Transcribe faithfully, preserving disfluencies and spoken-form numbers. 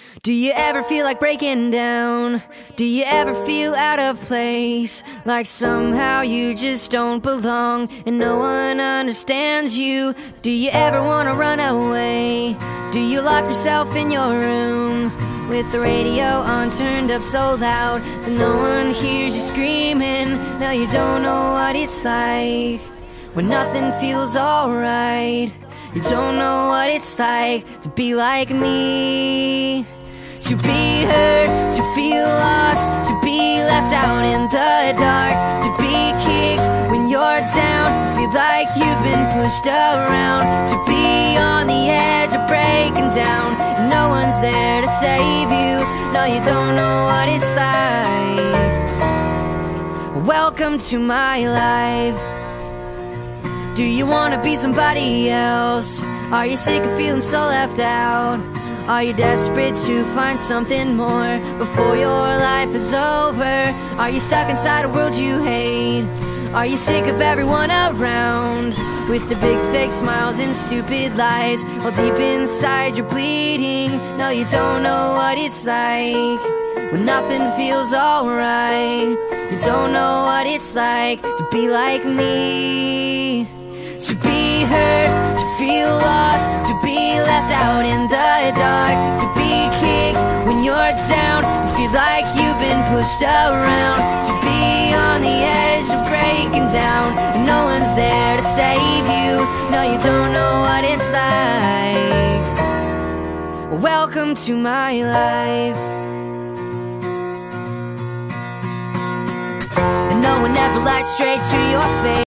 Do you ever feel like breaking down? Do you ever feel out of place? Like somehow you just don't belong and no one understands you? Do you ever wanna run away? Do you lock yourself in your room with the radio on turned up so loud that no one hears you screaming? Now you don't know what it's like when nothing feels alright. You don't know what it's like to be like me. To be hurt, to feel lost, to be left out in the dark, to be kicked when you're down, feel like you've been pushed around, to be on the edge of breaking down, and no one's there to save you. No, you don't know what it's like. Welcome to my life. Do you wanna be somebody else? Are you sick of feeling so left out? Are you desperate to find something more before your life is over? Are you stuck inside a world you hate? Are you sick of everyone around with the big fake smiles and stupid lies while deep inside you're bleeding? No, you don't know what it's like when nothing feels alright. You don't know what it's like to be like me. To be hurt, to feel lost, to be left out in the dark, to be kicked when you're down, to feel like you've been pushed around, to be on the edge of breaking down, and no one's there to save you. No, you don't know what it's like. Welcome to my life. And no one ever lied straight to your face.